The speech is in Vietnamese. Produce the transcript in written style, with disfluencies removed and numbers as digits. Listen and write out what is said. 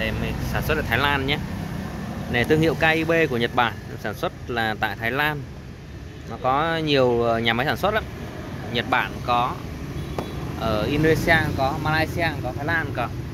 Đây mình sản xuất ở Thái Lan nhé. Này thương hiệu KIB của Nhật Bản, sản xuất là tại Thái Lan. Nó có nhiều nhà máy sản xuất lắm. Nhật Bản có, ở Indonesia có, Malaysia có, Thái Lan có.